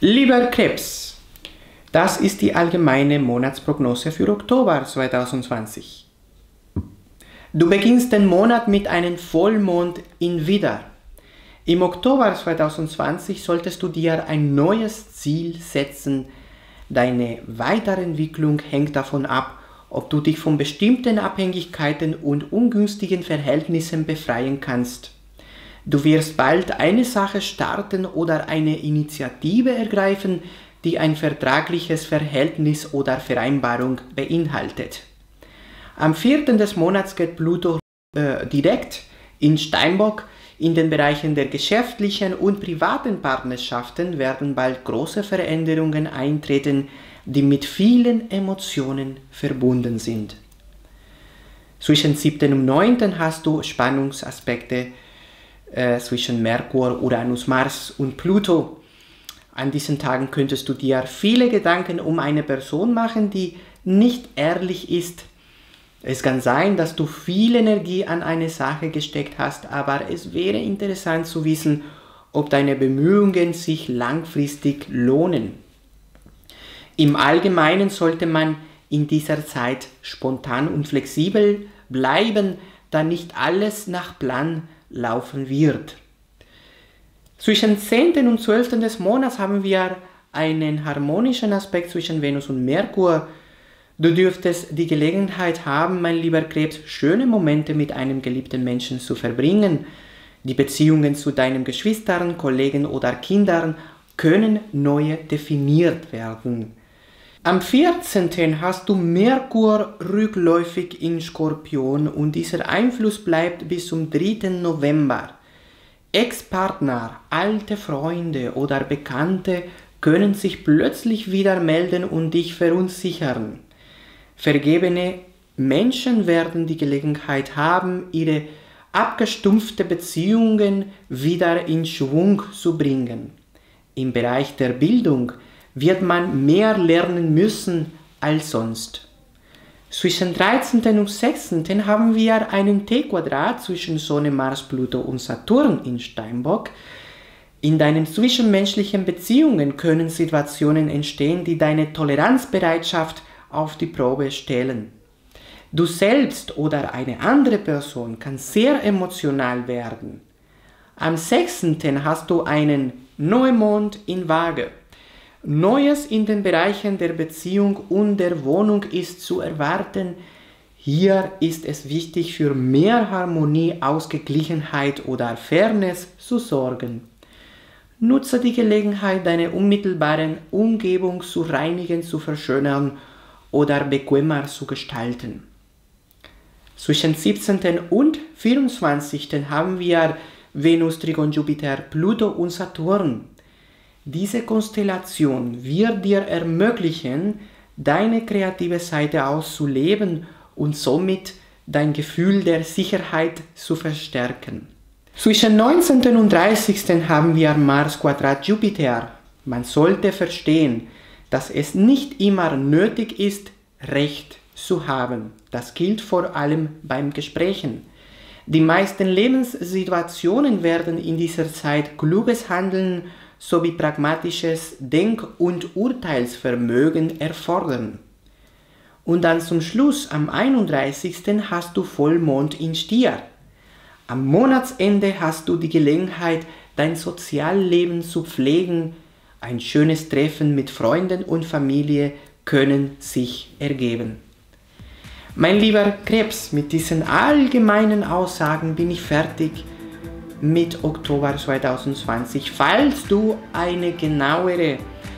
Lieber Krebs, das ist die allgemeine Monatsprognose für Oktober 2020. Du beginnst den Monat mit einem Vollmond in Widder. Im Oktober 2020 solltest du dir ein neues Ziel setzen. Deine Weiterentwicklung hängt davon ab, ob du dich von bestimmten Abhängigkeiten und ungünstigen Verhältnissen befreien kannst. Du wirst bald eine Sache starten oder eine Initiative ergreifen, die ein vertragliches Verhältnis oder Vereinbarung beinhaltet. Am 4. des Monats geht Pluto direkt in Steinbock. In den Bereichen der geschäftlichen und privaten Partnerschaften werden bald große Veränderungen eintreten, die mit vielen Emotionen verbunden sind. Zwischen 7. und 9. hast du Spannungsaspekte zwischen Merkur, Uranus, Mars und Pluto. An diesen Tagen könntest du dir viele Gedanken um eine Person machen, die nicht ehrlich ist. Es kann sein, dass du viel Energie an eine Sache gesteckt hast, aber es wäre interessant zu wissen, ob deine Bemühungen sich langfristig lohnen. Im Allgemeinen sollte man in dieser Zeit spontan und flexibel bleiben, da nicht alles nach Plan laufen wird. Zwischen 10. und 12. des Monats haben wir einen harmonischen Aspekt zwischen Venus und Merkur. Du dürftest die Gelegenheit haben, mein lieber Krebs, schöne Momente mit einem geliebten Menschen zu verbringen. Die Beziehungen zu deinen Geschwistern, Kollegen oder Kindern können neu definiert werden. Am 14. hast du Merkur rückläufig in Skorpion und dieser Einfluss bleibt bis zum 3. November. Ex-Partner, alte Freunde oder Bekannte können sich plötzlich wieder melden und dich verunsichern. Vergebene Menschen werden die Gelegenheit haben, ihre abgestumpfte Beziehungen wieder in Schwung zu bringen. Im Bereich der Bildung wird man mehr lernen müssen als sonst. Zwischen 13. und 16. haben wir einen T-Quadrat zwischen Sonne, Mars, Pluto und Saturn in Steinbock. In deinen zwischenmenschlichen Beziehungen können Situationen entstehen, die deine Toleranzbereitschaft auf die Probe stellen. Du selbst oder eine andere Person kann sehr emotional werden. Am 16. hast du einen Neumond in Waage. Neues in den Bereichen der Beziehung und der Wohnung ist zu erwarten. Hier ist es wichtig, für mehr Harmonie, Ausgeglichenheit oder Fairness zu sorgen. Nutze die Gelegenheit, deine unmittelbare Umgebung zu reinigen, zu verschönern oder bequemer zu gestalten. Zwischen 17. und 24. haben wir Venus, Trigon, Jupiter, Pluto und Saturn. Diese Konstellation wird dir ermöglichen, deine kreative Seite auszuleben und somit dein Gefühl der Sicherheit zu verstärken. Zwischen 19. und 30. haben wir Mars Quadrat Jupiter. Man sollte verstehen, dass es nicht immer nötig ist, Recht zu haben. Das gilt vor allem beim Gesprächen. Die meisten Lebenssituationen werden in dieser Zeit kluges Handeln sowie pragmatisches Denk- und Urteilsvermögen erfordern. Und dann zum Schluss, am 31. hast du Vollmond in Stier. Am Monatsende hast du die Gelegenheit, dein Sozialleben zu pflegen. Ein schönes Treffen mit Freunden und Familie können sich ergeben. Mein lieber Krebs, mit diesen allgemeinen Aussagen bin ich fertig mit Oktober 2020. Falls du eine genauere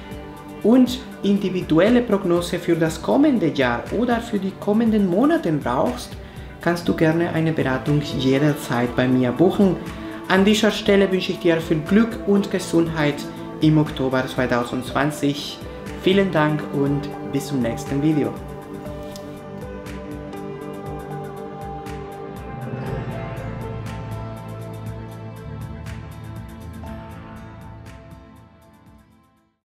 und individuelle Prognose für das kommende Jahr oder für die kommenden Monate brauchst, kannst du gerne eine Beratung jederzeit bei mir buchen. An dieser Stelle wünsche ich dir viel Glück und Gesundheit im Oktober 2020. Vielen Dank und bis zum nächsten Video.